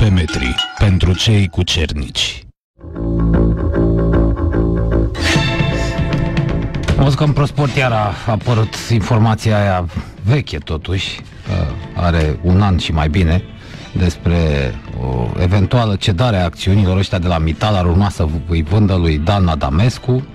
pe metri, pentru cei cu cernici. Am văzut că în ProSport iar a apărut informația aia veche totuși, are un an și mai bine, despre o eventuală cedare a acțiunilor ăștia de la Mittal, ar urma să îi vândă lui Dan Adamescu,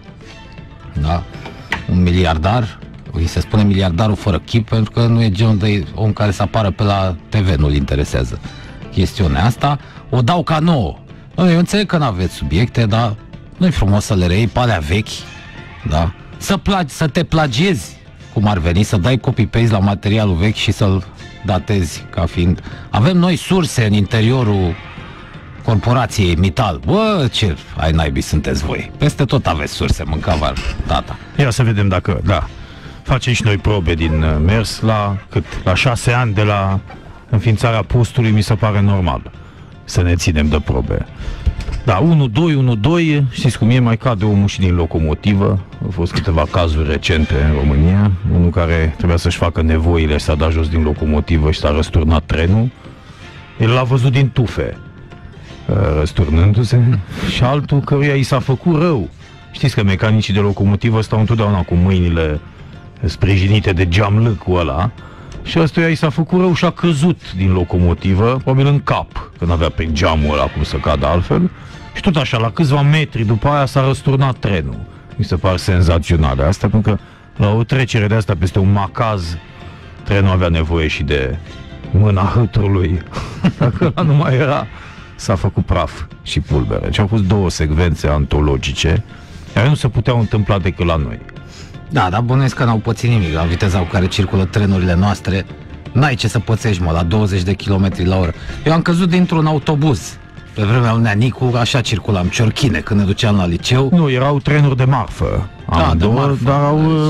da? Un miliardar, îi se spune miliardarul fără chip, pentru că nu e genul de om care să apară pe la TV, nu-l interesează chestiunea asta. O dau ca nouă. Eu înțeleg că n-aveți subiecte, dar nu-i frumos să le reiei pe alea vechi, da? Să te plagiezi, cum ar veni, să dai copy-paste la materialul vechi și să-l datezi ca fiind... Avem noi surse în interiorul corporației Mittal. Bă, ce ai naibii sunteți voi. Peste tot aveți surse, mâncavar, tata. Ia să vedem dacă, da, facem și noi probe din mers la cât? La 6 ani de la înființarea postului, mi se pare normal să ne ținem de probe. Da, 1-2, știți cum e, mai cade omul și din locomotivă. Au fost câteva cazuri recente în România. Unul care trebuia să-și facă nevoile și s-a dat jos din locomotivă și s-a răsturnat trenul. El l-a văzut din tufe, răsturnându-se, și altul căruia i s-a făcut rău. Știți că mecanicii de locomotivă stau întotdeauna cu mâinile sprijinite de geamlâcul ăla, și ăstuia i s-a făcut rău și a căzut din locomotivă, probabil în cap, că n-avea pe geamul ăla cum să cadă altfel, și tot așa, la câțiva metri după aia s-a răsturnat trenul. Mi se par senzaționale astea, pentru că la o trecere de asta peste un macaz, trenul avea nevoie și de mâna hâtrului. Dacă ăla nu mai era, s-a făcut praf și pulbere. Deci au fost două secvențe antologice, care nu se puteau întâmpla decât la noi. Da, dar bănuiesc că n-au pățit nimic. La viteza cu care circulă trenurile noastre, n-ai ce să pățești, mă, la 20 de km la oră. Eu am căzut dintr-un autobuz. Pe vremea lui Neanicu, așa circulam, ciorchine, când ne duceam la liceu. Nu, erau trenuri de marfă. Da, de marfă. Dar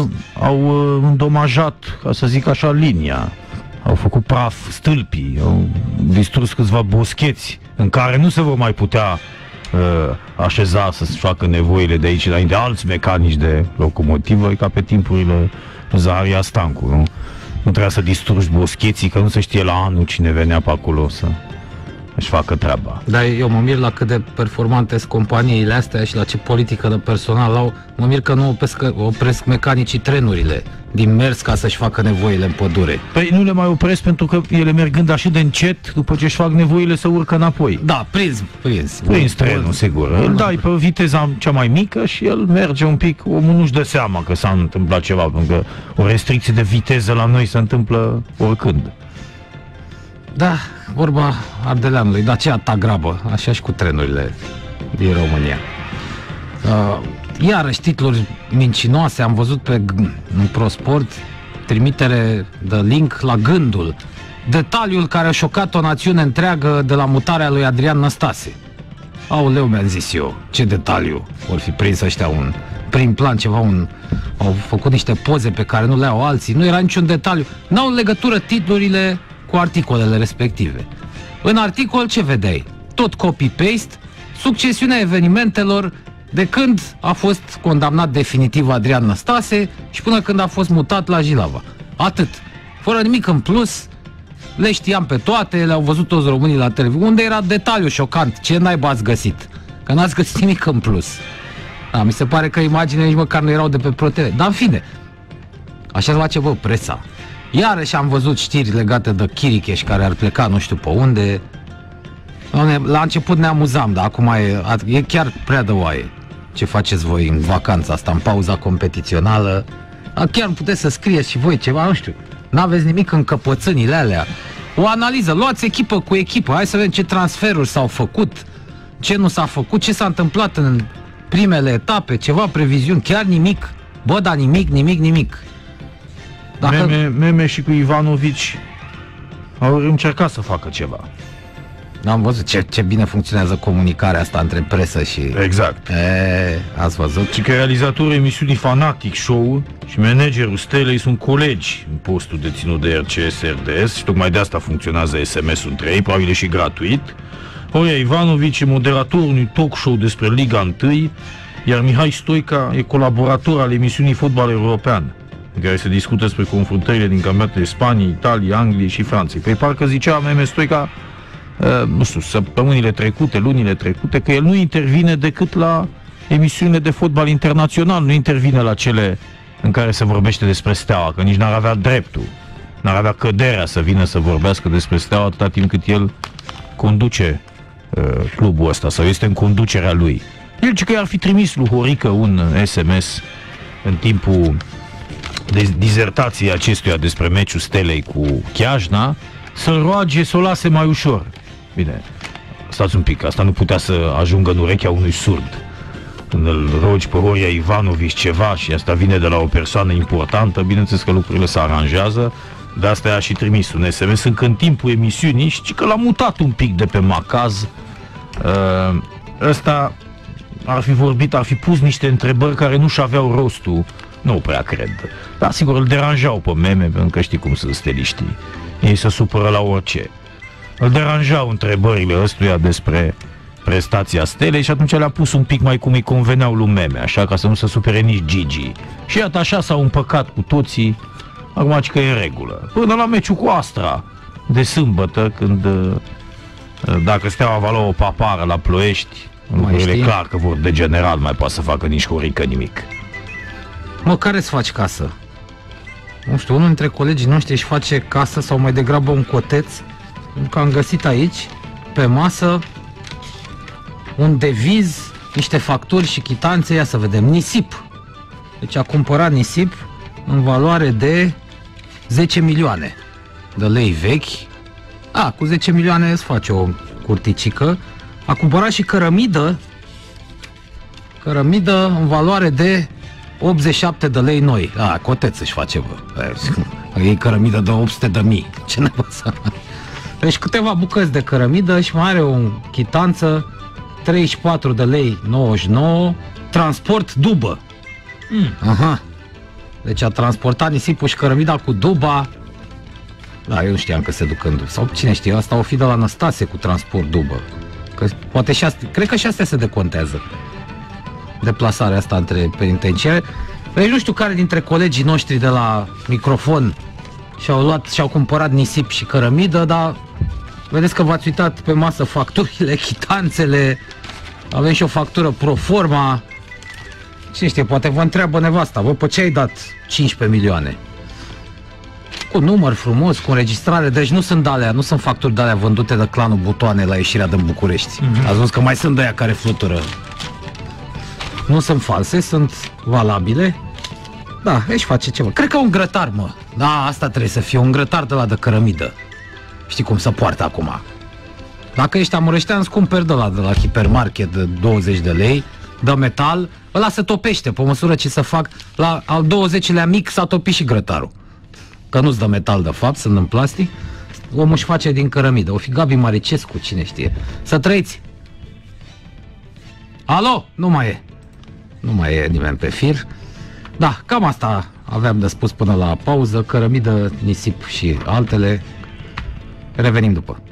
au îndomajat, ca să zic așa, linia. Au făcut praf stâlpii, au distrus câțiva boscheți în care nu se vor mai putea așeza să-și facă nevoile de aici înainte alți mecanici de locomotivă, ca pe timpurile Zaharia Stancu, nu? Nu trebuia să distrugi boscheții, că nu se știe la anul cine venea pe acolo să își facă treaba. Dar eu mă mir la cât de performante sunt companiile astea și la ce politică de personal au. Mă mir că nu opresc mecanicii trenurile din mers ca să-și facă nevoile în pădure. Păi nu le mai opresc pentru că ele mergând așa de încet, după ce își fac nevoile, să urcă înapoi. Da, prins Trenul, sigur. Îl dai pe viteza cea mai mică și el merge un pic, omul nu-și dă seama că s-a întâmplat ceva, pentru că o restricție de viteză la noi se întâmplă oricând. Da, vorba Ardeleanului, dar ce ta grabă, așa și cu trenurile din România. Iarăși titluri mincinoase, am văzut în ProSport trimitere de link la Gândul. Detaliul care a șocat o națiune întreagă de la mutarea lui Adrian Năstase. Aoleu, mi-am zis eu, ce detaliu vor fi prins ăștia, un prim plan, ceva, au făcut niște poze pe care nu le au alții, nu era niciun detaliu, n-au legătură titlurile cu articolele respective. În articol ce vedeai? Tot copy-paste, succesiunea evenimentelor de când a fost condamnat definitiv Adrian Năstase și până când a fost mutat la Jilava. Atât. Fără nimic în plus, le știam pe toate, le-au văzut toți românii la televiziune. Unde era detaliu șocant? Ce naiba ați găsit? Că n-ați găsit nimic în plus. Da, mi se pare că imaginele nici măcar nu erau de pe ProTV. Dar în fine, așa face, bă, presa. Iarăși am văzut știri legate de Chiricheș care ar pleca nu știu pe unde. La început ne amuzam, dar acum e chiar prea de oaie ce faceți voi în vacanța asta, în pauza competițională. Chiar puteți să scrieți și voi ceva, nu știu. N-aveți nimic în căpățânile alea. O analiză, luați echipă cu echipă, hai să vedem ce transferuri s-au făcut, ce nu s-a făcut, ce s-a întâmplat în primele etape, ceva previziuni, chiar nimic. Bă, dar nimic. Dacă... Meme și cu Ivanovici au încercat să facă ceva. Am văzut ce bine funcționează comunicarea asta între presă și... Exact. Ați văzut? Și că realizatorul emisiunii Fanatic Show și managerul Stelei sunt colegi în postul deținut de RCS-RDS și tocmai de asta funcționează SMS-ul între ei, probabil și gratuit. Horia Ivanovici e moderatorul unui talk show despre Liga 1, iar Mihai Stoica e colaborator al emisiunii Fotbal European, în care se discută despre confruntările din campionatele Spaniei, Italiei, Angliei și Franței. Păi parcă zicea Meme Stoica, nu știu, săptămânile trecute, lunile trecute, că el nu intervine decât la emisiunile de fotbal internațional, nu intervine la cele în care se vorbește despre Steaua, că nici n-ar avea dreptul, n-ar avea căderea să vină să vorbească despre Steaua atâta timp cât el conduce clubul ăsta sau este în conducerea lui. El zice că i-ar fi trimis lui Horică un SMS în timpul dizertației acestuia despre meciul Stelei cu Chiajna, să-l roage să o lase mai ușor. Bine, stați un pic, asta nu putea să ajungă în urechea unui surd. Când îl rogi pe Horia Ivanovici ceva și asta vine de la o persoană importantă, bineînțeles că lucrurile se aranjează, de asta i-a și trimis un SMS încă în timpul emisiunii și că l-a mutat un pic de pe macaz. Ăsta ar fi vorbit, ar fi pus niște întrebări care nu-și aveau rostul. Nu prea cred. Dar sigur îl deranjau pe meme, pentru că știi cum sunt steliștii. Ei se supără la orice. Îl deranjau întrebările ăstuia despre prestația Stelei și atunci le-a pus un pic mai cum îi conveneau lui meme, așa ca să nu se supere nici Gigi. Și iată așa s-au împăcat cu toții, acum că e în regulă. Până la meciul cu Astra de sâmbătă, când dacă Steaua va lua o papară la Ploiești, lucrurile clar că vor degenera, nu mai poate să facă nici Horică nimic. Mă, care îți faci casă? Nu știu, unul dintre colegii noștri își face casă sau mai degrabă un coteț, pentru că am găsit aici, pe masă, un deviz, niște facturi și chitanțe, ia să vedem, nisip. Deci a cumpărat nisip în valoare de 10 milioane de lei vechi. Cu 10 milioane îți face o curticică. A cumpărat și cărămidă în valoare de 87 de lei noi. Coteț își face, bă. E cărămidă de 800 de mii. Ce ne să... Deci câteva bucăți de cărămidă și mai are o chitanță 34 de lei 99, transport dubă. Aha. Deci a transportat nisipul și cărămida cu duba. Da, eu nu știam că se duc în dubă. Sau cine știe, asta o fi de la Năstase cu transport dubă. Că poate și astea, cred că și astea se decontează. Deplasarea asta între penitenciare. Deci nu știu care dintre colegii noștri de la microfon și-au cumpărat nisip și cărămidă, dar vedeți că v-ați uitat pe masă facturile, chitanțele, avem și o factură pro forma. Cine știe, poate vă întreabă nevasta, bă, pe ce ai dat 15 milioane? Cu număr frumos, cu înregistrare, deci nu sunt alea, nu sunt facturi de alea vândute de clanul Butoane la ieșirea din București. Ați văzut că mai sunt de aia care flutură. Nu sunt false, sunt valabile. Da, își face ceva. Cred că un grătar, mă. Da, asta trebuie să fie un grătar de la de cărămidă. Știi cum se poartă acum. Dacă ești amureștean, îți cumperi de la hipermarket de 20 de lei, de metal, ăla se topește pe măsură ce se fac. La al 20-lea mic s-a topit și grătarul. Că nu-ți dă metal de fapt, sunt în plastic. Omul își face din cărămidă. O fi Gabi Maricescu, cine știe. Să trăiți! Alo? Nu mai e. Nu mai e nimeni pe fir. Da, cam asta aveam de spus până la pauză. Cărămidă, nisip și altele. Revenim după.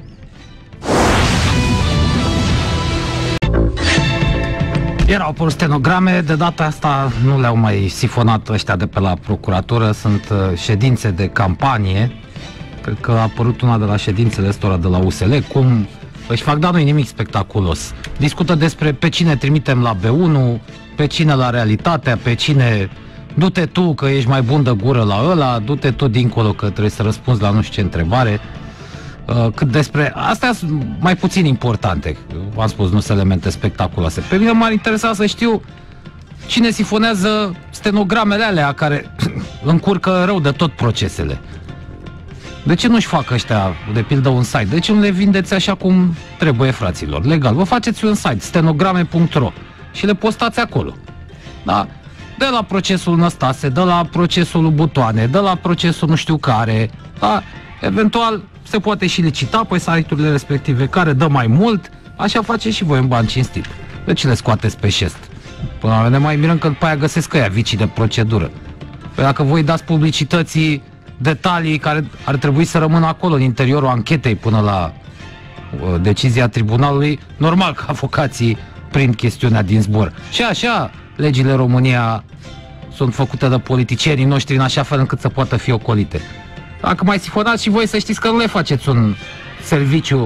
Erau pe stenograme, de data asta nu le-au mai sifonat ăștia de pe la procuratură, sunt ședințe de campanie. Cred că a apărut una de la ședințele astora de la USL, cum își fac, dar nu-i nimic spectaculos. Discută despre pe cine trimitem la B1, pe cine la Realitatea, pe cine... Du-te tu că ești mai bun de gură la ăla, du-te tu dincolo că trebuie să răspunzi la nu știu ce întrebare. Cât despre... Astea sunt mai puțin importante. V-am spus, nu sunt elemente spectaculoase. Pe mine m-ar interesa să știu cine sifonează stenogramele alea care încurcă rău de tot procesele. De ce nu-și fac ăștia, de pildă, un site? De ce nu le vindeți așa cum trebuie, fraților? Legal. Vă faceți un site, stenograme.ro, și le postați acolo. Da? De la procesul Năstase, de la procesul Butoane, de la procesul nu știu care. Da? Eventual se poate și licita pe site-urile respective care dă mai mult. Așa face și voi în bani cinstit. De ce le scoateți pe șest? Până ne mai mirăm că după aia găsesc ăia vicii de procedură. Păi dacă voi dați publicității detalii care ar trebui să rămână acolo în interiorul anchetei până la decizia tribunalului, normal că avocații prind chestiunea din zbor. Și așa legile România sunt făcute de politicienii noștri în așa fel încât să poată fi ocolite. Dacă mai sifonați și voi, să știți că nu le faceți un serviciu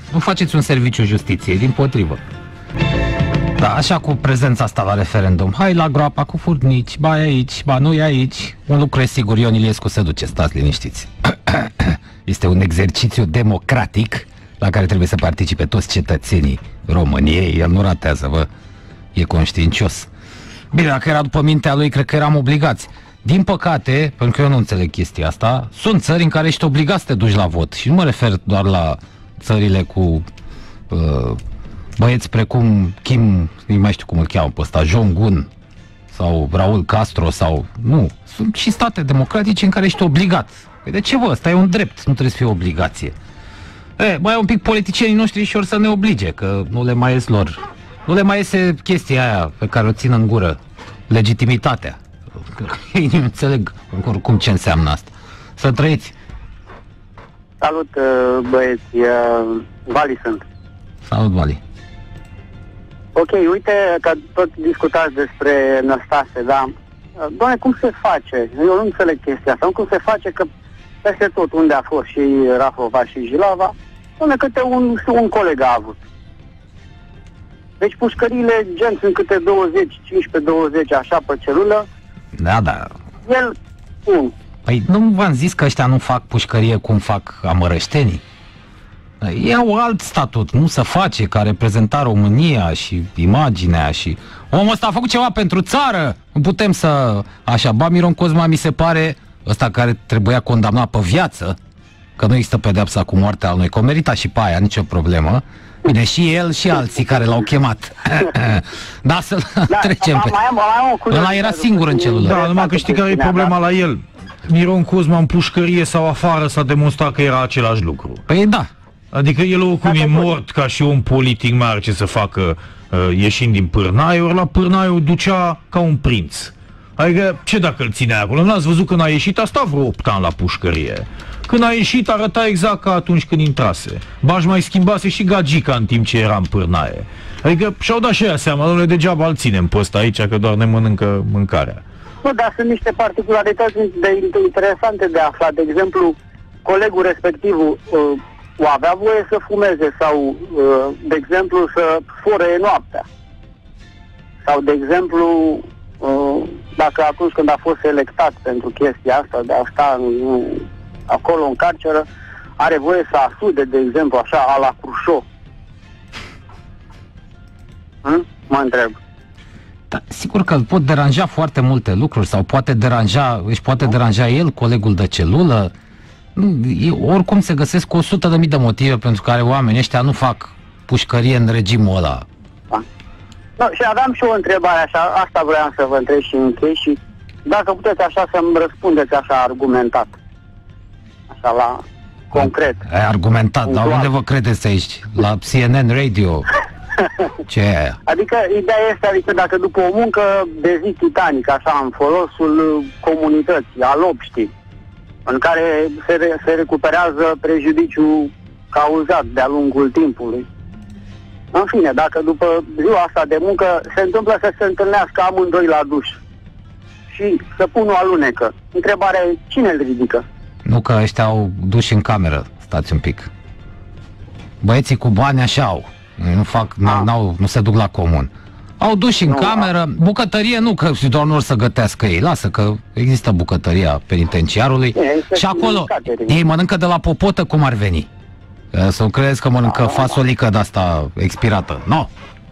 Nu faceți un serviciu justiției, dimpotrivă. Da, așa cu prezența asta la referendum. Hai la groapa cu furnici, ba e aici, ba nu e aici. Un lucru e sigur, Ion Iliescu se duce, stați liniștiți. Este un exercițiu democratic la care trebuie să participe toți cetățenii României. El nu ratează, vă, e conștiincios. Bine, dacă era după mintea lui, cred că eram obligați. Din păcate, pentru că eu nu înțeleg chestia asta, sunt țări în care ești obligat să te duci la vot. Și nu mă refer doar la țările cu băieți precum Kim, nu mai știu cum îl cheamă pe ăsta, Jong-un sau Raul Castro sau... Nu, sunt și state democratice în care ești obligat. Păi de ce, bă? Ăsta e un drept, nu trebuie să fie o obligație. Mai un pic politicienii noștri și ori să ne oblige, că nu le mai ies lor. Nu le mai iese chestia aia pe care o țin în gură, legitimitatea. Ei nu înțeleg oricum ce înseamnă asta. Să trăiți! Salut, băieți, Vali sunt. Salut, Vali. Ok, uite că tot discutați despre Năstase, da? Doamne, cum se face? Eu nu înțeleg chestia asta. Cum se face că peste tot unde a fost și Rafova și Jilava, doamne, câte un coleg a avut. Deci pușcările gen sunt câte 20, 15-20 așa pe celulă. Da, da. El, un. Păi nu v-am zis că ăștia nu fac pușcărie cum fac amărăștenii? Ei au alt statut, nu se face, ca reprezenta România și imaginea și... Omul ăsta a făcut ceva pentru țară! Nu putem să... Așa, Miron Cosma mi se pare ăsta care trebuia condamnat pe viață, că nu există pedeapsa cu moartea al noi, că o merita și pe aia, nicio problemă. Bine, și el și alții care l-au chemat. Da, să-l trecem pe... Ăla era singur în celulă. Da, numai că știi care e problema la el. Miron Cosma în pușcărie sau afară s-a demonstrat că era același lucru. Păi da. Adică el oricum e mort ca și om politic, mai are ce să facă ieșind din Pârnaie, ori la Pârnaie o ducea ca un prinț. Adică ce dacă îl ținea acolo? N-ați văzut când a ieșit? A stat vreo 8 ani la pușcărie. Când a ieșit arăta exact ca atunci când intrase. Ba-și mai schimbase și gagica în timp ce era în Pârnaie. Adică și-au dat și aia seama, dom'le, degeaba îl ținem pe ăsta aici, că doar ne mănâncă mâncarea. Nu, dar sunt niște particularități interesante de aflat. De exemplu, colegul respectiv o avea voie să fumeze sau, de exemplu, să fure noaptea. Sau, de exemplu, dacă atunci când a fost selectat pentru chestia asta, de a sta acolo în carceră, are voie să asude, de exemplu, așa, a la Crușo. Mă întreb. Da, sigur că îl pot deranja foarte multe lucruri sau își poate deranja el, colegul de celulă. Oricum se găsesc 100.000 de motive pentru care oamenii ăștia nu fac pușcărie în regimul ăla. Da. No, și aveam și o întrebare așa, asta vreau să vă întreb și închei și dacă puteți așa să-mi răspundeți așa argumentat. Așa la concret. Ai argumentat, dar unde vă credeți aici? La CNN Radio? Ce e aia? Adică ideea este, adică dacă după o muncă de zi titanică, așa, în folosul comunității, al obștii, în care se recuperează prejudiciul cauzat de-a lungul timpului. În fine, dacă după ziua asta de muncă se întâmplă să se întâlnească amândoi la duș și să pună o alunecă, întrebarea e, cine îl ridică? Nu că ăștia au duș în cameră, stați un pic. Băieții cu bani așa au. Nu fac, nu se duc la comun. Au duși în cameră, bucătărie nu, că doar nu or să gătească ei. Lasă că există bucătăria penitenciarului și acolo ei mănâncă de la popotă cum ar veni. Să nu credeți că mănâncă fasolică de-asta expirată. Nu.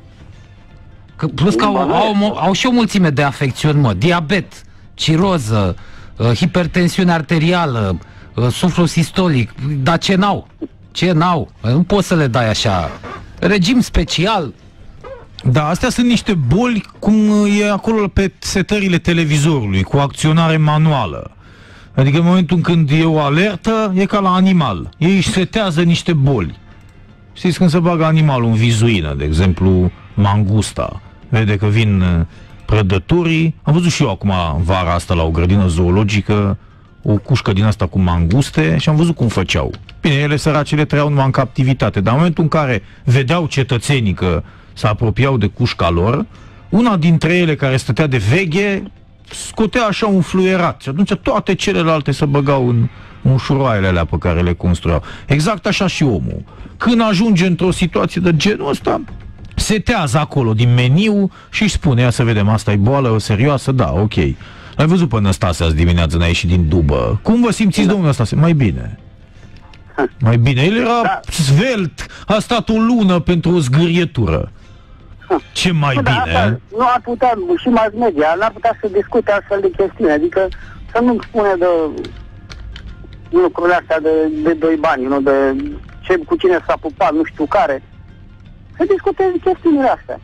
Plus că au și o mulțime de afecțiuni, mă. Diabet, ciroză, hipertensiune arterială, suflu sistolic. Dar ce n-au? Ce n-au? Nu poți să le dai așa. Regim special. Da, astea sunt niște boli cum e acolo pe setările televizorului, cu acționare manuală. Adică în momentul când e o alertă, e ca la animal. Ei își setează niște boli. Știți când se bagă animalul în vizuină, de exemplu mangusta. Vede că vin prădătorii. Am văzut și eu acum vara asta la o grădină zoologică o cușcă din asta cu manguste și am văzut cum făceau. Bine, ele săracele trăiau numai în captivitate, dar în momentul în care vedeau cetățenii că se apropiau de cușca lor, una dintre ele care stătea de veghe scotea așa un fluierat și atunci toate celelalte se băgau mușuroaiele alea pe care le construiau. Exact așa și omul. Când ajunge într-o situație de genul ăsta, setează acolo din meniu și își spune, ia să vedem, asta e boală serioasă? Da, ok. Ai văzut pe Năstase azi dimineață, n-a ieșit din dubă. Cum vă simțiți, domnul Năstase? Mai bine. Mai bine. El era svelt, a stat o lună pentru o zgârietură. Ce mai bine? Asta nu ar putea, și mass media, n-ar putea să discute astfel de chestiuni. Adică să nu spune de lucrurile astea de doi bani, nu de cu cine s-a pupat, nu știu care. Să discute chestiunile astea.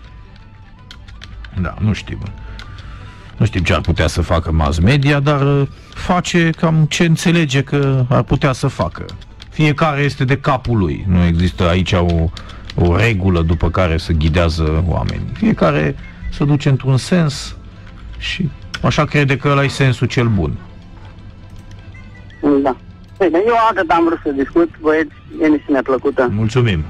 Da, nu știm. Nu știm ce ar putea să facă mass media, dar face cam ce înțelege că ar putea să facă. Fiecare este de capul lui. Nu există aici o regulă după care să ghidează oamenii. Fiecare se duce într-un sens și așa crede că ăla e sensul cel bun. Da. Bine, eu atât am vrut să discut, băieți, emisiunea plăcută. Mulțumim!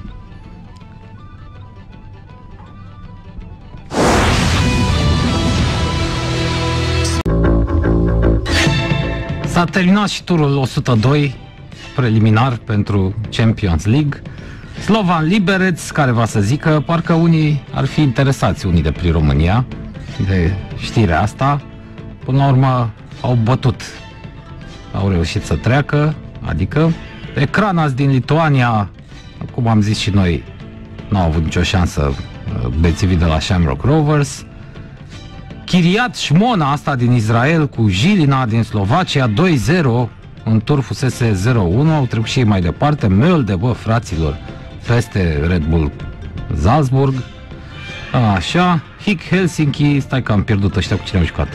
S-a terminat și turul 102 preliminar pentru Champions League. Slovan Liberec, care va să zică, parcă unii ar fi interesați, unii de prin România, de știrea asta. Până la urmă au bătut, au reușit să treacă, adică Ecranas din Lituania, cum am zis și noi, n-au avut nicio șansă bețivii de la Shamrock Rovers. Kiryat Shmona, asta din Israel, cu Jilina din Slovacia, 2-0, în tur fusese 0-1, au trecut și ei mai departe. Mölde, bă, fraților, peste Red Bull Salzburg. Așa, HIK Helsinki, stai că am pierdut ăștia cu cine au jucat.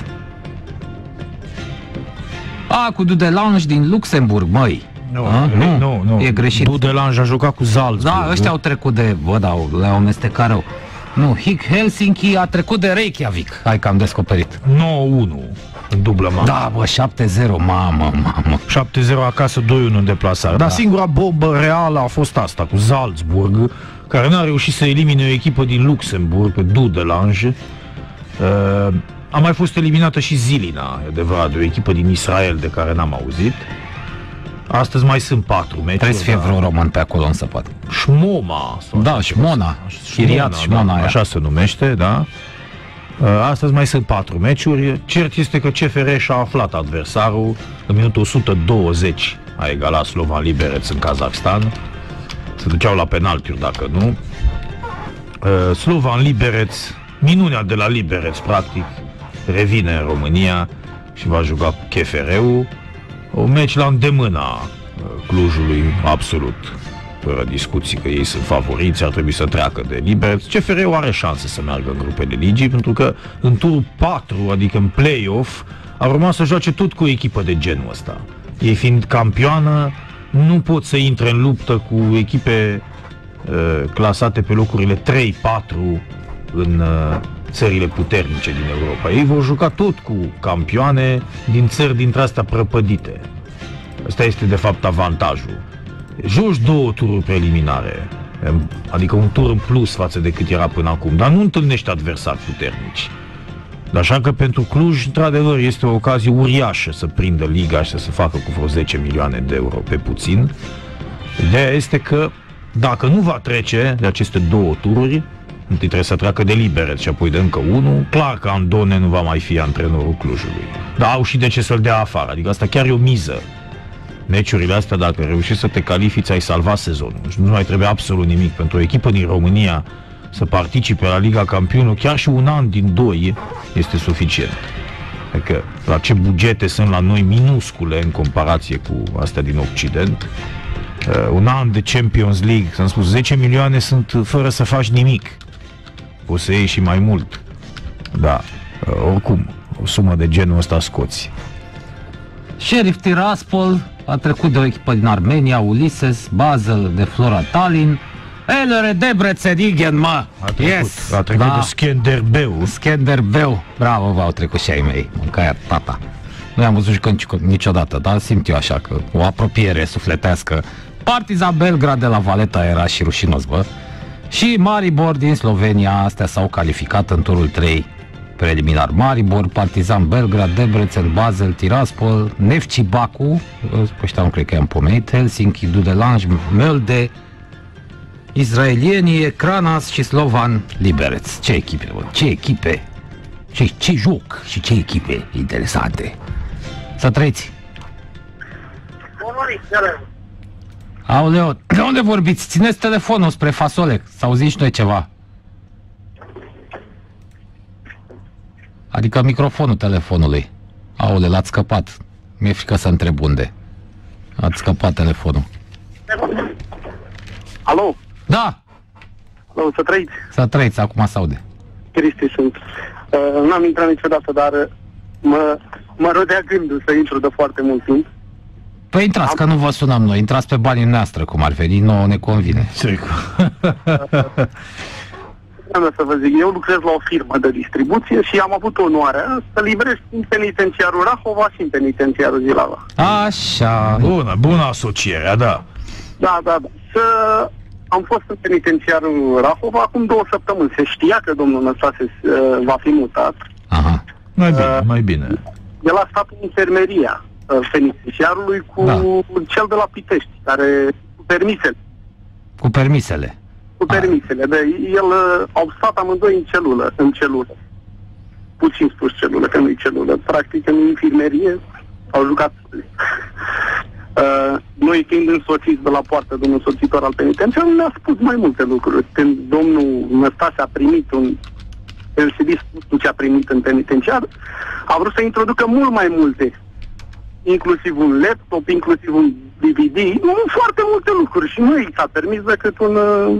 Cu Dudelange din Luxemburg, măi. Nu, e greșit. Dudelange a jucat cu Salzburg. Da, ăștia au trecut de, bă, da, le-au amestecat rău. Nu, HIK Helsinki a trecut de Reykjavik. Hai că am descoperit. 9-1 în dublă mare. Da, bă, 7-0, mamă. 7-0 acasă, 2-1 în deplasare. Dar singura bombă reală a fost asta cu Salzburg, care n-a reușit să elimine o echipă din Luxemburg, pe Dudelange. A mai fost eliminată și Zilina, e adevărat, de o echipă din Israel de care n-am auzit. Astăzi mai sunt 4 meciuri. Trebuie să fie vreo român pe acolo, însă poate. Shmoma. Da, Shmona. Kiryat Shmona, da, așa se numește, da. Astăzi mai sunt 4 meciuri. Cert este că CFR și-a aflat adversarul. În minutul 120 a egalat Slovan Liberec în Kazakhstan. Se duceau la penaltiuri, dacă nu. Slovan Liberec, minunea de la Liberec, practic, revine în România și va juca cu CFR-ul. Un meci la îndemâna Clujului, absolut, fără discuții că ei sunt favoriți, ar trebui să treacă de Liberec. CFR-ul are șanse să meargă în grupele ligii, pentru că în turul 4, adică în play-off, ar urma să joace tot cu o echipă de genul ăsta. Ei fiind campioană, nu pot să intre în luptă cu echipe clasate pe locurile 3-4 în țările puternice din Europa. Ei vor juca tot cu campioane din țări dintre astea prăpădite. Asta este de fapt avantajul. Joci 2 tururi preliminare, adică un tur în plus față de cât era până acum, dar nu întâlnești adversari puternici. Așa că pentru Cluj, într-adevăr, este o ocazie uriașă să prindă liga și să se facă cu vreo 10 milioane de euro pe puțin. Ideea este că dacă nu va trece de aceste 2 tururi, întâi trebuie să treacă de Liberec și apoi de încă unul, clar că Andone nu va mai fi antrenorul Clujului. Dar au și de ce să-l dea afară, adică asta chiar e o miză. Meciurile astea, dacă reușești să te califici, ai salvat sezonul. Și nu mai trebuie absolut nimic. Pentru o echipă din România să participe la Liga Campionilor, chiar și un an din 2 este suficient. Adică la ce bugete sunt la noi minuscule în comparație cu astea din Occident. Un an de Champions League, s-am spus, 10 milioane sunt fără să faci nimic. Poți să iei și mai mult. Da, oricum, o sumă de genul ăsta scoți. Sheriff Tiraspol a trecut de o echipă din Armenia, Ulises, Basel de Flora Tallinn, Elere Debrecen, Igen, mă! A trecut de Skenderbeu. Skenderbeu, bravo, v-au trecut și ai mei, mâncaia tata. Nu am văzut niciodată, dar simt eu așa că o apropiere sufletească. Partizan Belgrad de la Valeta era și rușinos, bă. Și Maribor din Slovenia, astea s-au calificat în turul 3 preliminar. Maribor, Partizan Belgrad, Debrecen, Basel, Tiraspol, Neftchi Baku, ăștia nu cred că i-am pomenit, Helsinki, Dudelange, Mölde, israelienii, Kranas și Slovan Liberec. Ce echipe, bă? Ce echipe? Ce joc și ce echipe interesante. Să trăiți! Aoleo, de unde vorbiți? Țineți telefonul spre fasole, să auziți noi ceva. Adică microfonul telefonului. Aole, l-ați scăpat. Mi-e frică să întreb unde. Ați scăpat telefonul. Alo? Da! Alo, să trăiți. Să trăiți, acum se aude. Cristi sunt. N-am intrat niciodată, dar mă rodea gândul să intru de foarte mult timp. Păi intrați, că nu vă sunăm noi. Intrați pe banii noastre, cum ar veni. Nouă ne convine. Să vă zic, eu lucrez la o firmă de distribuție și am avut onoarea să livrez în penitenciarul Rahova și în penitenciarul Zilava. Așa. Bună asocierea, da. Da. Am fost în penitenciarul Rahova acum 2 săptămâni. Se știa că domnul Năstase va fi mutat. Aha. Mai bine. El a stat în infermeria penitenciarului cu cel de la Pitești, care cu permisele. Cu permisele. Cu permisele. El au stat amândoi în celulă. Puțin spus celulă, că nu-i celulă. Practic în infirmerie au jucat. Noi fiind însoțiți de la poartă de un însoțitor al penitenciarului, ne-a spus mai multe lucruri. Când domnul Năstase a primit un LCD, ce a primit în penitenciar, a vrut să introducă mult mai multe, inclusiv un laptop, inclusiv un DVD, foarte multe lucruri și nu i s-a permis decât un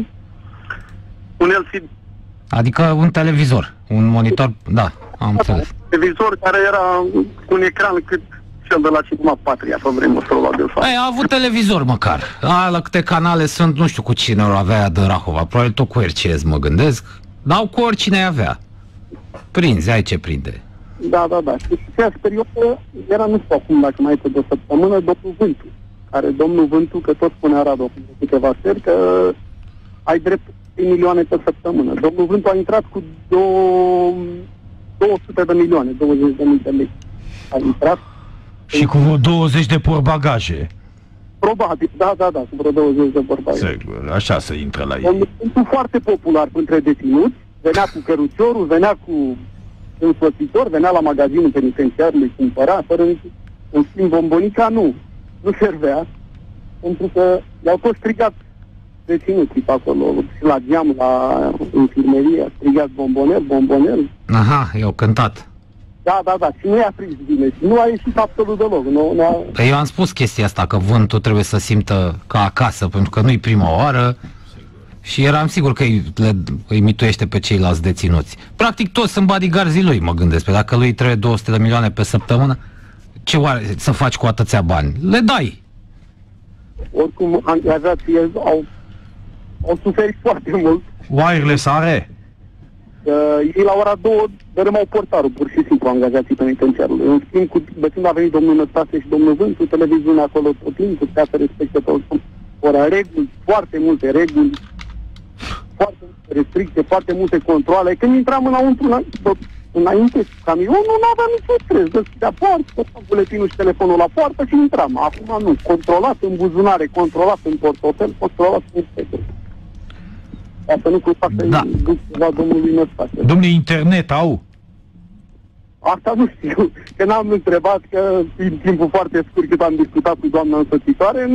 LCD. Adică un televizor, un monitor, da, am înțeles. Un televizor care era un ecran cât cel de la Cinema Patria, pe vremea probabil. A avut televizor măcar. La câte canale sunt, nu știu cu cine o avea de Rahova, probabil tot cu RCS mă gândesc, dar cu oricine avea. Prinzi, ai ce prinde. Da. Și în perioadă era, nu știu acum, dacă mai este de o săptămână, domnul Vântu. Care domnul Vântu, că tot spunea Radu de câteva seri, că ai drept 3 milioane pe săptămână. Domnul Vântu a intrat cu 200 de milioane, 20.000 de lei. A intrat. Și cu vreo 20 de porbagaje. Probabil, da, cu vreo 20 de porbagaje. Sigur, așa se intră la ei. Domnul Vântu foarte popular între deținuți, venea cu căruciorul, venea cu însoțitor, venea la magazinul penitenciarului, cumpăra, fără în schimb bombonica nu servea, pentru că i-au tot strigat deținuții pe acolo, și la geam, la infirmerie, a strigat bombonel. Aha, i-au cântat. Da, și nu i-a prins bine, și nu a ieșit absolut deloc. Eu am spus chestia asta, că Vântul trebuie să simtă ca acasă, pentru că nu-i prima oară. Și eram sigur că îi mituiește pe ceilalți deținuți. Practic toți sunt bodyguards-ii lui, mă gândesc. Pe dacă lui trebuie 200 de milioane pe săptămână, ce oare să faci cu atâția bani? Le dai! Oricum, angajații au suferit foarte mult. Wireless are? Ei la ora 2 dărâmau portarul, pur și simplu, angajații penitenciarului. În schimb, de când a venit domnul Năstase și domnul Vântu, televiziunea acolo tot timpul, putea să respecte ora reguli, foarte multe reguli, foarte multe restricții, foarte multe controle. Când intram înăuntru, înainte, camionul nu avea niciun stres. Deschidea poartă, buletinul și telefonul la poartă și intram. Acum nu. Controlat în buzunare, controlat în portofel, controlat în secret. Asta nu cumva să-i duc ceva domnului Năstase. Domnule, internet au? Asta nu știu, că n-am întrebat, că în timpul foarte scurt cât am discutat cu doamna însoțitoare,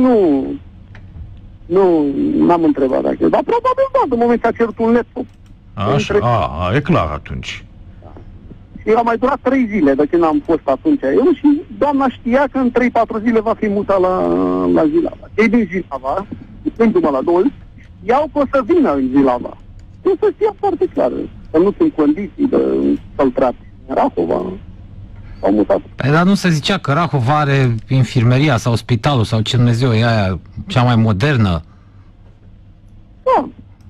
n-am întrebat dacă. Dar probabil da, de moment ce a cerut un laptop. Așa, e clar atunci. Și a mai durat 3 zile de când am fost atunci eu și doamna știa că în 3-4 zile va fi mutat la Zilava. Ei din Zilava, ducându-mă la 2, iau că o să vină în Zilava. Eu să știa foarte clar, că nu sunt condiții de să-l trate. Rahova au mutat. Păi dar nu se zicea că Rahova are infirmeria sau spitalul sau ce Dumnezeu e aia cea mai modernă? Da.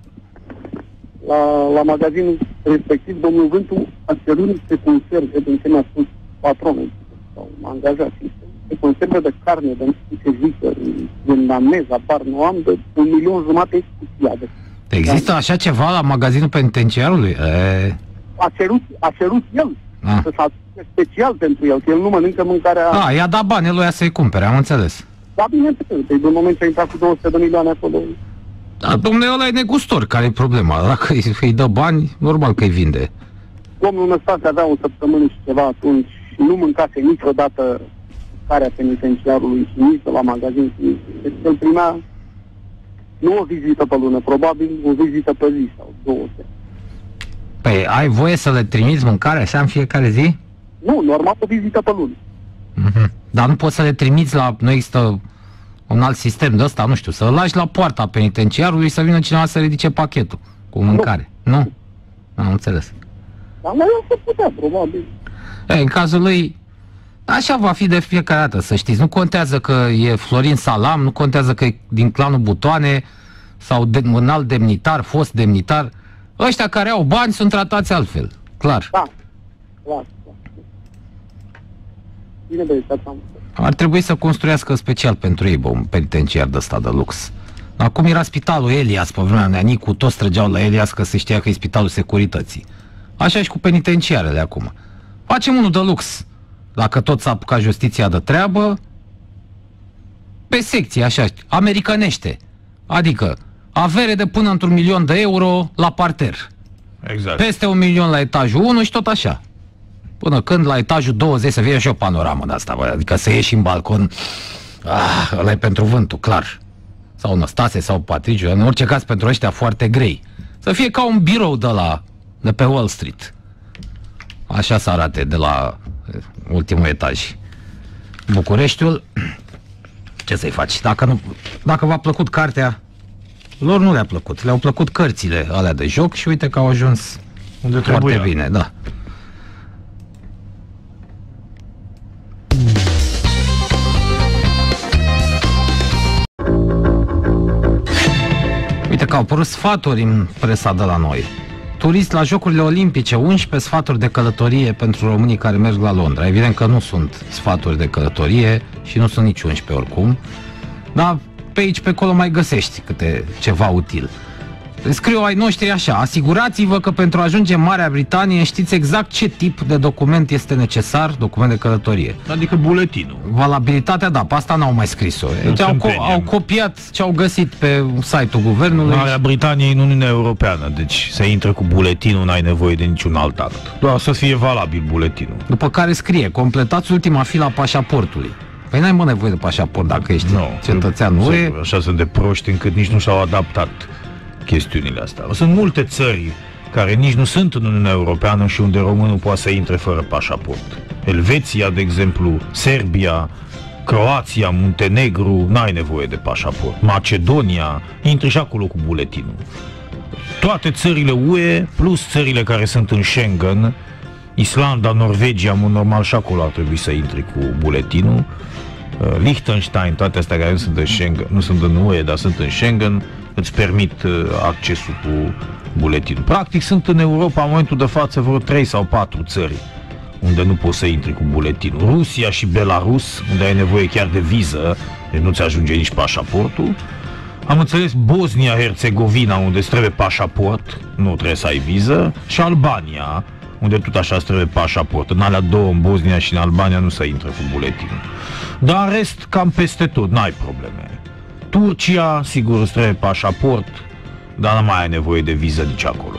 La magazinul respectiv, domnul Vântu a cerut niște conserve, din ce mi-a spus patronul sau angajații, de conserve de carne, de niște vită, din namnez, apar, nu am, de 1,5 milion cutia. Există așa ceva la magazinul penitenciarului? a cerut el să se aduce special pentru el, că el nu mănâncă mâncarea... I-a dat bani lui să-i cumpere, am înțeles. Da, bineînțeles, în moment ce a intrat cu 200 de milioane acolo... Da, domnule, ăla e negustor, care e problema? Dacă îi dă bani, normal că îi vinde. Domnul Năstase avea o săptămână și ceva atunci și nu mâncase niciodată mâncarea penitenciarului și nici la magazin. Deci el primea nu o vizită pe lună, probabil o vizită pe zi sau 2. Păi, ai voie să le trimiți mâncare așa în fiecare zi? Nu, normal o vizită pe lună. Dar nu poți să le trimiți la... Nu există un alt sistem de ăsta, nu știu, să-l lași la poarta penitenciarului să vină cineva să ridice pachetul cu mâncare. Nu? Am înțeles. Dar la el se putea, probabil. În cazul lui, așa va fi de fiecare dată, să știți. Nu contează că e Florin Salam, nu contează că e din clanul Butoane sau un alt demnitar, fost demnitar. Ăștia care au bani sunt tratați altfel, clar. Da, clar. Bine, băi, ar trebui să construiască special pentru ei, un penitenciar de ăsta de lux. Acum era spitalul Elias, pe vremea Neanicu, toți trăgeau la Elias că se știa că e spitalul securității. Așa și cu penitenciarele acum. Facem unul de lux. Dacă tot s-a apucat justiția de treabă, pe secție, așa, americanește. Adică, avere de până într-1 milion de euro la parter. Exact. Peste 1 milion la etajul 1 și tot așa. Până când la etajul 20 să fie și o panoramă de asta, bă. Adică să ieși în balcon, ăla e pentru vântul, clar. Sau Năstase, sau Patriciu, în orice caz pentru ăștia foarte grei. Să fie ca un birou de pe Wall Street. Așa să arate de la ultimul etaj. Bucureștiul, ce să-i faci? Dacă v-a plăcut cartea, lor nu le-a plăcut. Le-au plăcut cărțile alea de joc și uite că au ajuns unde foarte trebuia. bine, da. Uite că au apărut sfaturi în presa de la noi. Turist la Jocurile Olimpice, 11 sfaturi de călătorie pentru românii care merg la Londra. Evident că nu sunt sfaturi de călătorie și nu sunt nici 11 oricum, dar pe aici, pe acolo mai găsești câte ceva util. Scriu ai noștri așa: asigurați-vă că pentru a ajunge în Marea Britanie știți exact ce tip de document este necesar, document de călătorie. Adică buletinul. Valabilitatea, da, pe asta n-au mai scris-o. Deci au copiat ce au găsit pe site-ul guvernului. Marea Britanie e în Uniunea Europeană, deci să intră cu buletinul, n-ai nevoie de niciun alt act. Doar să fie valabil buletinul. După care scrie: completați ultima filă a pașaportului. Păi n-ai nevoie de pașaport dacă ești cetățean UE. Așa sunt de proști încât nici nu s-au adaptat chestiunile astea. Sunt multe țări care nici nu sunt în Uniunea Europeană și unde românul poate să intre fără pașaport. Elveția, de exemplu, Serbia, Croația, Muntenegru, n-ai nevoie de pașaport. Macedonia, intri și acolo cu buletinul. Toate țările UE, plus țările care sunt în Schengen, Islanda, Norvegia, normal și acolo ar trebui să intri cu buletinul. Liechtenstein, toate astea care nu sunt în Schengen, nu sunt în UE, dar sunt în Schengen, îți permit accesul cu buletinul. Practic sunt în Europa în momentul de față vreo 3 sau 4 țări unde nu poți să intri cu buletinul. Rusia și Belarus, unde ai nevoie chiar de viză, deci nu-ți ajunge nici pașaportul. Am înțeles Bosnia-Herzegovina, unde îți trebuie pașaport, nu trebuie să ai viză, și Albania, unde tot așa îți trebuie pașaport. În alea două, în Bosnia și în Albania, nu se intră cu buletinul. Dar în rest, cam peste tot, n-ai probleme. Turcia, sigur, îți trebuie pașaport, dar nu mai ai nevoie de viză nici acolo.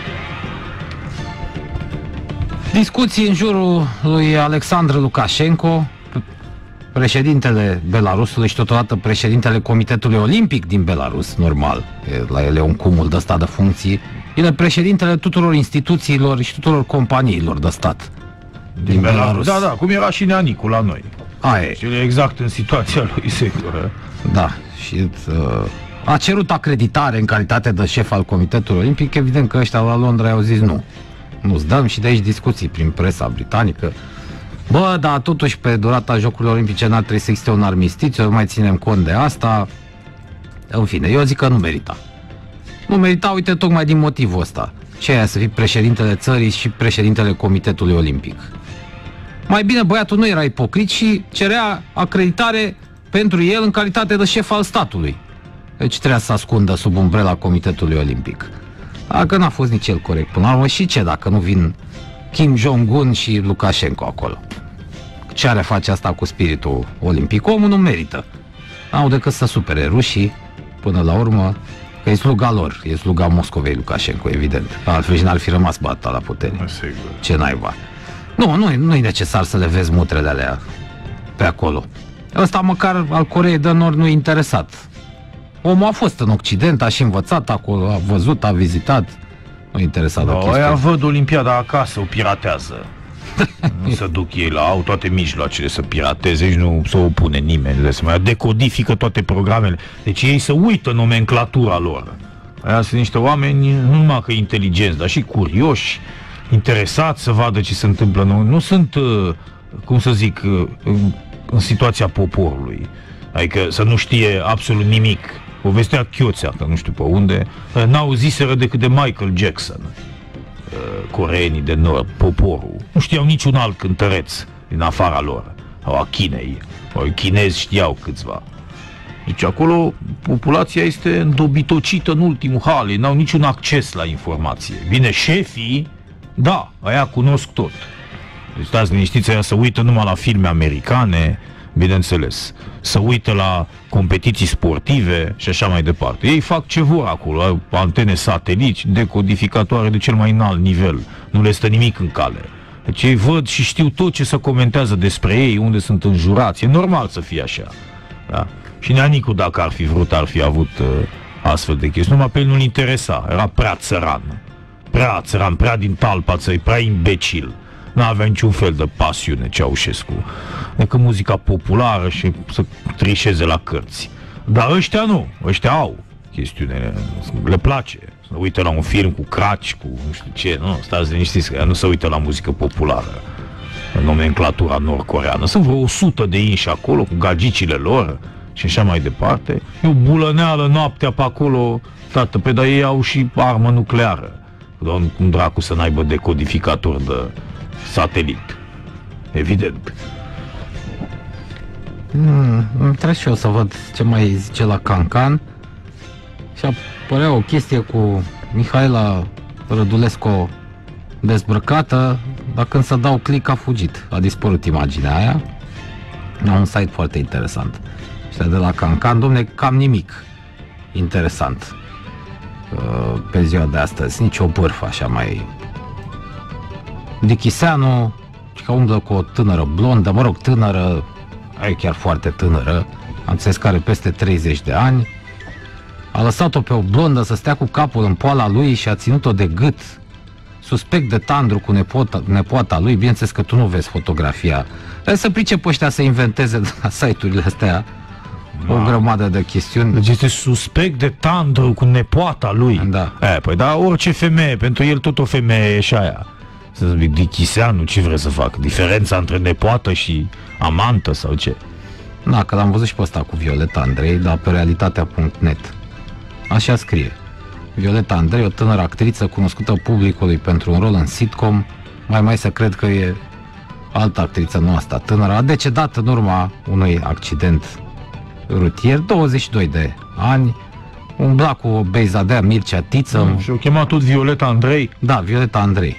Discuții în jurul lui Alexandru Lukashenko, președintele Belarusului și totodată președintele Comitetului Olimpic din Belarus, normal, la el e un cumul de ăsta de funcții. El e președintele tuturor instituțiilor și tuturor companiilor de stat din Belarus. Da, cum era și Neanicu la noi. Aia și e exact în situația lui, sigur. Da, și a cerut acreditare în calitate de șef al Comitetului Olimpic. Evident că ăștia la Londra au zis nu-ți dăm, și de aici discuții prin presa britanică. Bă, dar totuși pe durata Jocurilor Olimpice n-ar trebui să existe un armistițiu, nu mai ținem cont de asta. În fine, eu zic că nu merita. Nu merita, uite, tocmai din motivul ăsta. Ce aia să fii președintele țării și președintele Comitetului Olimpic. Mai bine băiatul nu era ipocrit și cerea acreditare pentru el în calitate de șef al statului. Deci trebuia să ascundă sub umbrela Comitetului Olimpic. Dacă n-a fost nici el corect până la urmă, și ce dacă nu vin Kim Jong-un și Lukashenko acolo? Ce are face asta cu spiritul olimpic? Omul nu merită. N-au decât să supere rușii până la urmă, că e sluga lor, e sluga Moscovei Lukashenko, evident. Altfel și n-ar fi rămas bata la putere. Sigur. Ce naiba. Nu e necesar să le vezi mutrele alea pe acolo. Ăsta măcar al Coreei de Nord nu e interesat. Omul a fost în Occident, a și învățat acolo, a văzut, a vizitat. Nu e interesat de chestia. Aia văd Olimpiada acasă, o piratează. Nu se duc ei au toate mijloacele să pirateze și nu se opune nimeni. De asemenea, decodifică toate programele. Deci ei se uită nomenclatura lor. Aia sunt niște oameni nu numai că inteligenți, dar și curioși, interesați să vadă ce se întâmplă. Nu sunt, cum să zic, în situația poporului. Adică să nu știe absolut nimic. Povestea Chioțea, că nu știu pe unde, n-auziseră decât de Michael Jackson. Coreenii de Nord, poporul. Nu știau niciun alt cântăreț din afara lor. Sau a Chinei. Sau chinezi știau câțiva. Deci acolo populația este îndobitocită în ultimul hal. Ei n-au niciun acces la informație. Bine, șefii, da, aia cunosc tot. Deci stați liniștiți, aia se uită numai la filme americane, bineînțeles. Se uită la competiții sportive și așa mai departe. Ei fac ce vor acolo, au antene satelici, decodificatoare de cel mai înalt nivel. Nu le stă nimic în cale. Deci ei văd și știu tot ce se comentează despre ei, unde sunt înjurați. E normal să fie așa. Da? Și Neanicu, dacă ar fi vrut, ar fi avut astfel de chestii. Numai pe el nu-l interesa. Era prea țăran. Prea țăran, prea din talpa țării, prea imbecil. N-avea niciun fel de pasiune Ceaușescu. Decât muzica populară și să trișeze la cărți. Dar ăștia nu. Ăștia au chestiune. Le place. Să uite la un film cu craci, cu nu știu ce. Nu, stați liniștiți, că nu se uită la muzică populară. În nomenclatura nord-coreană. Sunt vreo 100 de inși acolo cu gagicile lor și așa mai departe. E o bulăneală noaptea pe acolo. Tată, pe dar ei au și armă nucleară. Doar cum dracu să n-aibă decodificator de satelit. Evident. Trebuie și eu să văd ce mai zice la Cancan. Și apărea o chestie cu Mihaela Rădulescu dezbrăcată, dar când să dau click a fugit. A dispărut imaginea aia. Un site foarte interesant. Și de la Cancan, domne, cam nimic interesant pe ziua de astăzi. Nici o bârfă așa mai... Dichiseanu, că umblă cu o tânără blondă, mă rog, tânără, e chiar foarte tânără, am înțeles că are peste 30 de ani, a lăsat-o pe o blondă să stea cu capul în poala lui și a ținut-o de gât, suspect de tandru cu nepoata lui, bineînțeles că tu nu vezi fotografia, dar să pricep ăștia să inventeze de la site-urile astea o grămadă de chestiuni. Deci este suspect de tandru cu nepoata lui. Da. Păi da, orice femeie, pentru el tot o femeie e și aia. Să zic, Dichiseanu, ce vrea să fac? Diferența între nepoată și amantă sau ce? Da, că l-am văzut și pe ăsta cu Violeta Andrei, dar pe realitatea.net. Așa scrie. Violeta Andrei, o tânără actriță cunoscută publicului pentru un rol în sitcom, mai să cred că e altă actriță, nu asta tânără, a decedat în urma unui accident rutier, 22 de ani, umbla cu o beizadea Mircea Tiță. Și o chema tot Violeta Andrei? Da, Violeta Andrei.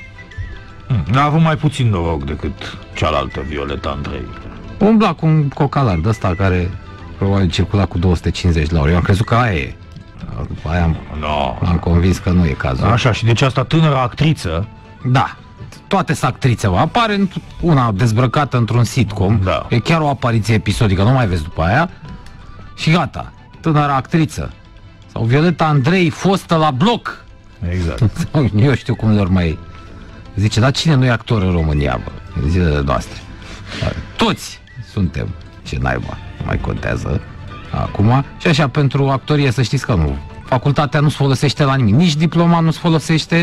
N-a avut mai puțin noroc decât cealaltă Violeta Andrei. Umbla cu un cocalar de ăsta care probabil circula cu 250 la oră. Eu am crezut că aia e. După aia m-am convins că nu e cazul. Așa, și deci asta tânără actriță? Da, toate sunt actrițe. Apare una dezbrăcată într-un sitcom, da. E chiar o apariție episodică, nu mai vezi după aia. Și gata, tânără actriță. Sau Violeta Andrei, fostă la bloc. Exact. Eu știu cum lor mai... Zice, dar cine nu e actor în România, bă, în zilele noastre? Toți suntem. Ce naiba, nu mai contează acum. Și așa, pentru actorie să știți că nu. Facultatea nu se folosește la nimic. Nici diploma nu se folosește.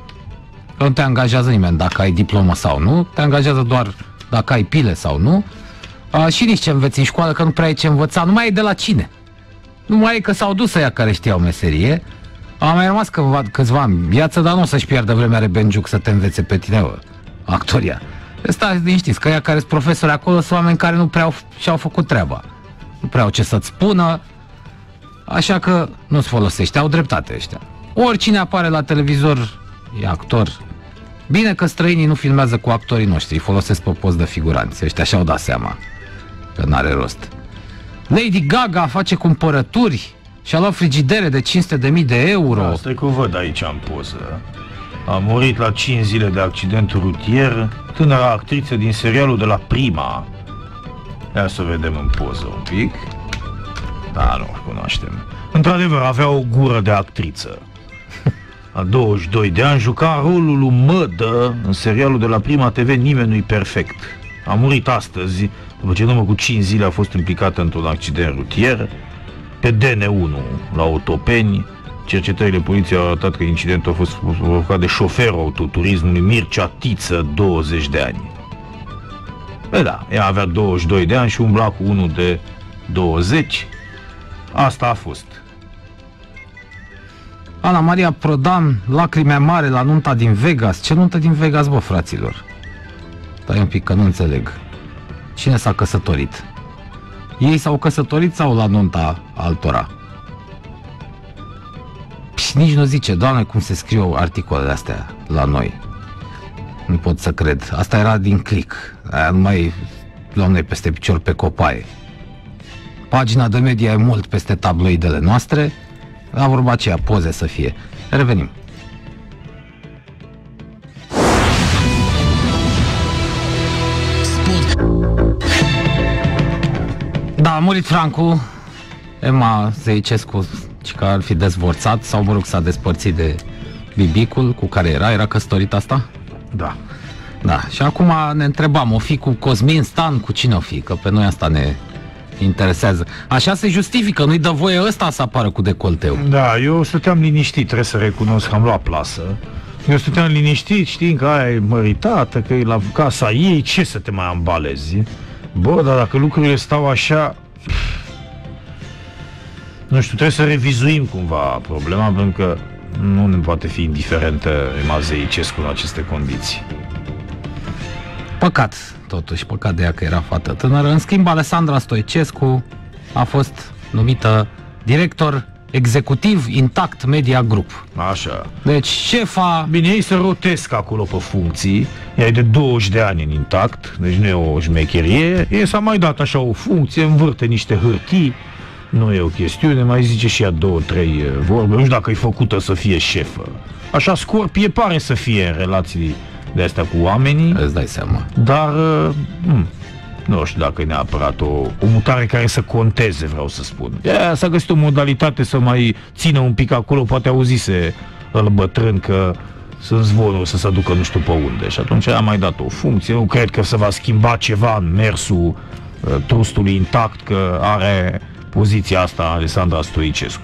Că nu te angajează nimeni dacă ai diplomă sau nu. Te angajează doar dacă ai pile sau nu. Și nici ce înveți în școală, că nu prea ai ce învăța. Nu mai e de la cine. Nu mai e că s-au dus ăia care știau meserie. A mai rămas câțiva ani în viață, dar nu o să-și pierdă vremea Rebenjuc să te învețe pe tine, bă, actoria. Stați liniștiți, că ăia care sunt profesori acolo sunt oameni care nu prea și-au făcut treaba. Nu prea au ce să-ți spună, așa că nu-ți folosește, au dreptate ăștia. Oricine apare la televizor e actor. Bine că străinii nu filmează cu actorii noștri, îi folosesc pe post de figuranți. Ăștia și-au dat seama că n-are rost. Lady Gaga face cumpărături și a luat frigidere de 500.000 de euro. Asta e că o văd aici în poză. A murit la 5 zile de accident rutier tânăra actriță din serialul de la Prima. Ia să vedem în poză un pic. Da, nu cunoaștem. Într-adevăr, avea o gură de actriță. La 22 de ani juca rolul lui Mădă în serialul de la Prima TV Nimeni nu-i perfect. A murit astăzi, după ce în urmă cu 5 zile a fost implicată într-un accident rutier pe DN1 la Otopeni. Cercetările poliției au arătat că incidentul a fost provocat de șoferul autoturismului Mircea Tiță, 20 de ani. Păi da, ea avea 22 de ani și umbla cu unul de 20. Asta a fost. Ana Maria Prodan, lacrime mare la nunta din Vegas. Ce nuntă din Vegas, bă, fraților? Stai un pic că nu înțeleg. Cine s-a căsătorit? Ei s-au căsătorit sau la nunta altora? Și nici nu zice, Doamne, cum se scriu articolele astea la noi. Nu pot să cred. Asta era din click. Aia nu mai luăm noi peste picior pe copaie. Pagina de media e mult peste tabloidele noastre. La vorba aceea, poze să fie. Revenim. Da, a murit Francu. Emma Zeicescu, că ar fi dezvorțat sau, mă rog, s-a despărțit de bibicul cu care era căsătorit asta? Da. Da, și acum ne întrebam, o fi cu Cosmin Stan, cu cine o fi? Că pe noi asta ne interesează. Așa se justifică, nu-i dă voie ăsta să apară cu decolteu. Da, eu stăteam liniștit, trebuie să recunosc că am luat plasă. Eu stăteam liniștit știind că aia e măritată, că e la casa ei, ce să te mai ambalezi? Bă, dar dacă lucrurile stau așa... Nu știu, trebuie să revizuim cumva problema, pentru că nu ne poate fi indiferentă Emma Zeicescu în aceste condiții. Păcat, totuși, păcat de ea că era fată tânără. În schimb, Alessandra Stoicescu a fost numită director executiv Intact Media Group. Așa. Deci, șefa... Bine, ei se rotesc acolo pe funcții, ea e de 20 de ani în Intact, deci nu e o șmecherie, ei s-a mai dat așa o funcție, învârte niște hârtii, nu e o chestiune, mai zice și ea 2-3 vorbe, nu știu dacă e făcută să fie șefă. Așa scorpie pare să fie în relații de astea cu oamenii. Îți dai seama. Dar nu știu dacă e neapărat o mutare care să conteze, vreau să spun. S-a găsit o modalitate să mai țină un pic acolo, poate auzise ăl bătrân că sunt zvonuri să se ducă nu știu pe unde. Și atunci a mai dat o funcție. Nu cred că se va schimba ceva în mersul trustului Intact, că are poziția asta Alessandra Stoicescu.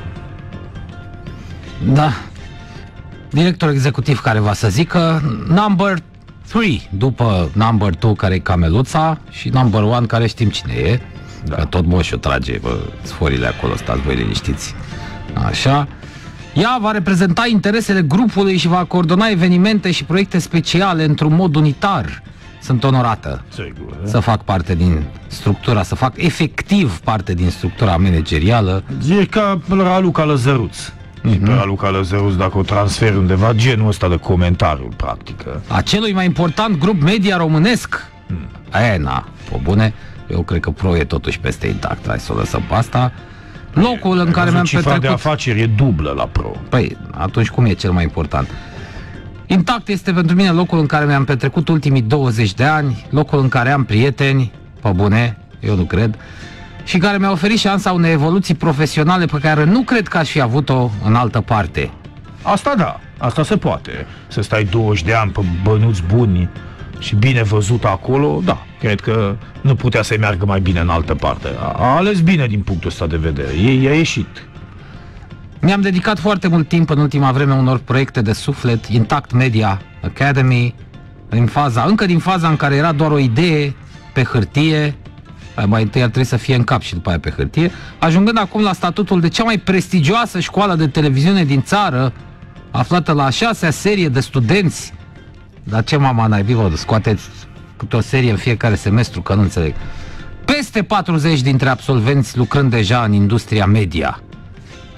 Da. Director executiv care va să zică number 3, după number 2 care e Cameluța și number 1 care știm cine e. Da. Că tot moșul trage sforile acolo, stați voi liniștiți. Așa. Ea va reprezenta interesele grupului și va coordona evenimente și proiecte speciale într-un mod unitar. Sunt onorată să fac parte din structura, să fac efectiv parte din structura managerială. E ca Raluca Lăzăruț. Și pe Raluca Lăzăruț, dacă o transferi undeva, genul ăsta de comentariu, practică. A celui mai important grup media românesc. Aia, na, pe bune. Eu cred că Pro e totuși peste Intact. Hai să o lăsăm pe asta. Locul în care mi-am petrecut... de afaceri e dublă la Pro. Păi, atunci cum e cel mai important? Intact este pentru mine locul în care mi-am petrecut ultimii 20 de ani, locul în care am prieteni, pe bune, eu nu cred, și care mi-a oferit șansa unei evoluții profesionale pe care nu cred că aș fi avut-o în altă parte. Asta da, asta se poate. Să stai 20 de ani pe bănuți buni și bine văzut acolo, da, cred că nu putea să-i meargă mai bine în altă parte. A ales bine din punctul ăsta de vedere, i-a ieșit. Mi-am dedicat foarte mult timp în ultima vreme unor proiecte de suflet, Intact Media Academy, încă din faza în care era doar o idee pe hârtie, mai întâi ar trebui să fie în cap și după aia pe hârtie, ajungând acum la statutul de cea mai prestigioasă școală de televiziune din țară, aflată la a 6-a serie de studenți. Dar ce mama naibii, vă scoateți câte o serie în fiecare semestru, că nu înțeleg. Peste 40 dintre absolvenți lucrând deja în industria media.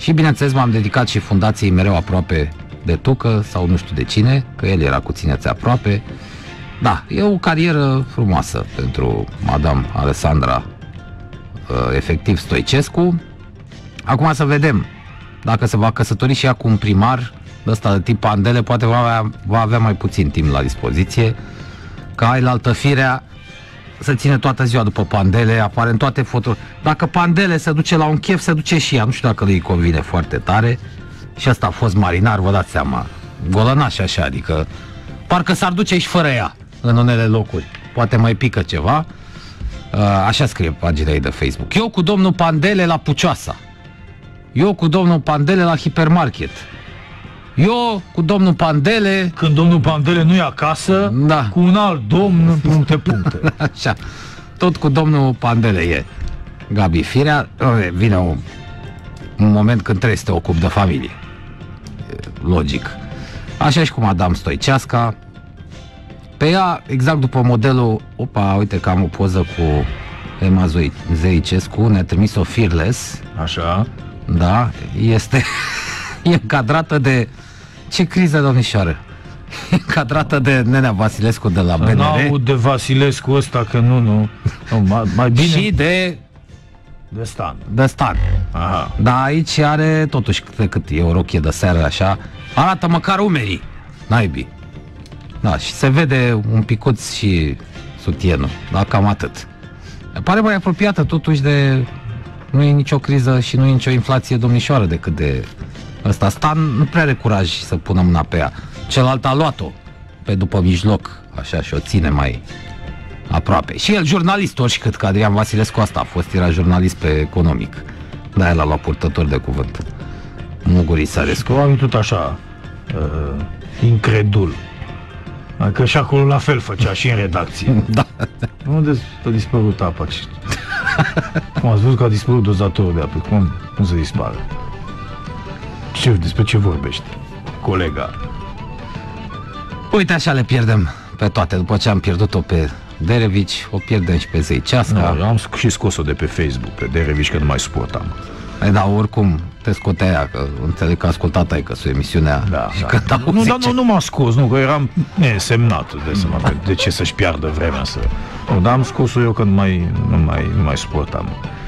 Și bineînțeles m-am dedicat și fundației Mereu Aproape de Tucă, sau nu știu de cine, că el era cu Țineți Aproape. Da, e o carieră frumoasă pentru Madame Alessandra efectiv Stoicescu. Acum să vedem dacă se va căsători și ea cu un primar de ăsta de tip Pandele, poate va avea mai puțin timp la dispoziție, că ai la altă firea să ține toată ziua după Pandele, apare în toate foturi. Dacă Pandele se duce la un chef, se duce și ea. Nu știu dacă îi convine foarte tare. Și asta a fost marinar, vă dați seama, golănaș așa, adică parcă s-ar duce și fără ea în unele locuri. Poate mai pică ceva. Așa scrie pagina ei de Facebook. Eu cu domnul Pandele la Pucioasa. Eu cu domnul Pandele la hipermarket. Eu cu domnul Pandele... Când domnul Pandele nu e acasă, da, cu un alt domn, puncte. Așa. Tot cu domnul Pandele e Gabi Firea. Vine un moment când trebuie să te ocupi de familie. Logic. Așa și cu Madame Stoiceasca. Pe ea, exact după modelul... Opa, uite că am o poză cu Emma Zeicescu. Ne-a trimis-o Fearless. Așa. Da, este... E încadrată de... Ce criză, domnișoară? E încadrată de Nenea Vasilescu de la BNR. N-aud de Vasilescu ăsta, că nu. Mai bine... Și de Stan. De Stan. Aha. Dar aici are totuși cât e o rochie de seară așa. Arată măcar umerii naibii. Da, și se vede un picuț și sutienul. Da, cam atât. Pare mai apropiată totuși de... Nu e nicio criză și nu e nicio inflație domnișoară decât de ăsta. Stan nu prea are curaj să pună mâna pe ea. Celălalt a luat-o pe după mijloc, așa, și o ține mai aproape. Și el jurnalist, oricât, că Adrian Vasilescu asta a fost, era jurnalist pe Economic. Da, el a luat purtător de cuvânt. Mugurii Sărescu. Probabil tot așa, incredul. Că și acolo la fel făcea și în redacție. Da. Unde a dispărut apa? Cum ați văzut că a dispărut dozatorul de apă? Cum să dispară? Despre ce vorbești, colega? Uite, așa le pierdem pe toate. După ce am pierdut-o pe Derevici, o pierdem și pe Zeiceasca. No, am și scos-o de pe Facebook, pe Derevici, că nu mai suportam. Da, oricum te scotea ea, că înțeleg că a ascultat aică su emisiunea. Da, și da. Nu m-a scos, nu, că eram nesemnat, de seama, de ce să-și piardă vremea să... Nu, dar am scos-o eu că nu mai suportam.